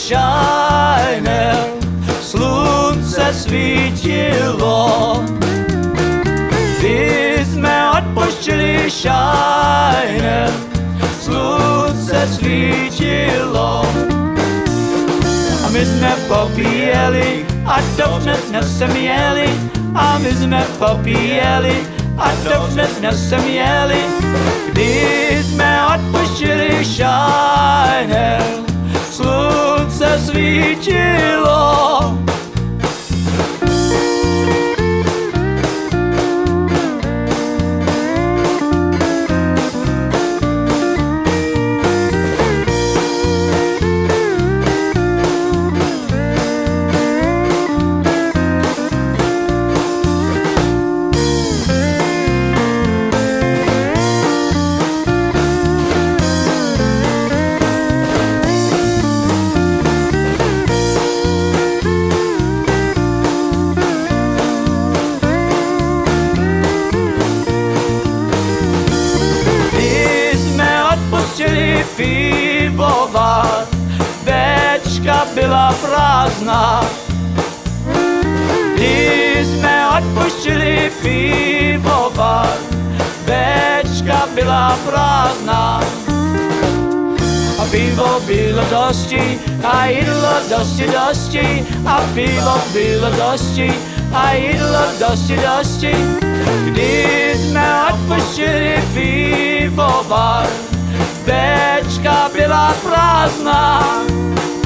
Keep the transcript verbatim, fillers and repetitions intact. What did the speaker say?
šajnel, slunce svítilo. Když jsme odpočili šajnel, slunce svítilo. A my jsme popíjeli a dovnez neseměli. A my jsme popíjeli a dovnez neseměli. Když jsme odpočili šajnel, slunce svítilo. Chtěli pivovat, bečka byla prázdná. Když jsme odpuštili pivovat, bečka byla prázdná. A pivo bylo dosti, a jídlo dosti, dosti. A pivo bylo dosti, a jídlo dosti, dosti. Když jsme odpuštili pivovat, bečka byla prázdná.